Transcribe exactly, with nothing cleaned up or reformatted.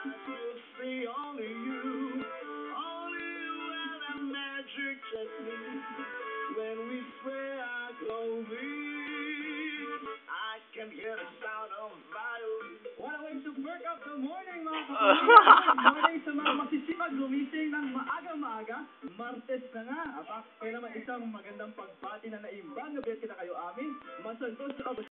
will see only you, only you and a magic technique. When we spray our clothing, I can hear the sound of violin. What a way to perk up the morning, mga kapatid! Good morning sa mga masisipag gumising ng maaga-maaga. Martes na nga. Apa, kaya naman isang magandang pagbati na naimbang gabi at kita kayo amin. Masantos sa